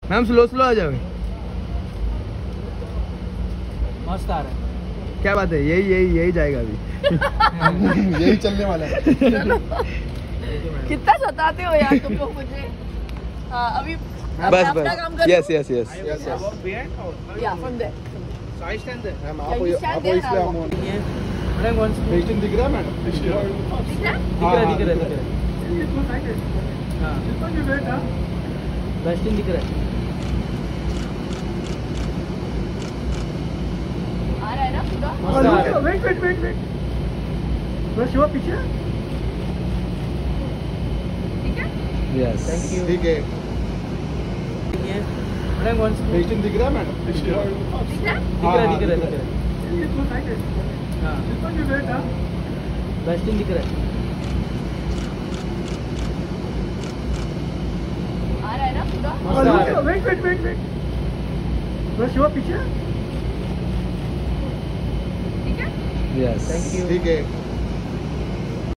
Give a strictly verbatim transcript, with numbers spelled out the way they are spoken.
Ma'am slow slow आ जाओ। मस्त आ रहा है। क्या बात है, यही यही यही जाएगा अभी। यही चलने वाला है। कितना सताते हो यार तुम लोग मुझे। हाँ अभी बस बस yes yes yes yeah from there ma'am आप आप इसलिए हम मैडम वन पेशेंट दिख रहा है मैडम? दिख रहा है? दिख रहा है दिख रहा है दिख रहा है। हाँ वेस्टिन दिख रहा है। आ रहा है ना पूरा? वेट वेट वेट वेट बस वो पीछे। ठीक है यस थैंक यू। ठीक है मैडम वन पेशेंट दिख रहा है मैडम? दिख रहा है? दिख रहा है दिख रहा है दिख रहा है। हाँ वेस्टिन दिख रहा है। आ रहा है ना पूरा? वेट वेट वेट वेट बस वो पीछे। ठीक है यस थैंक यू। ठीक है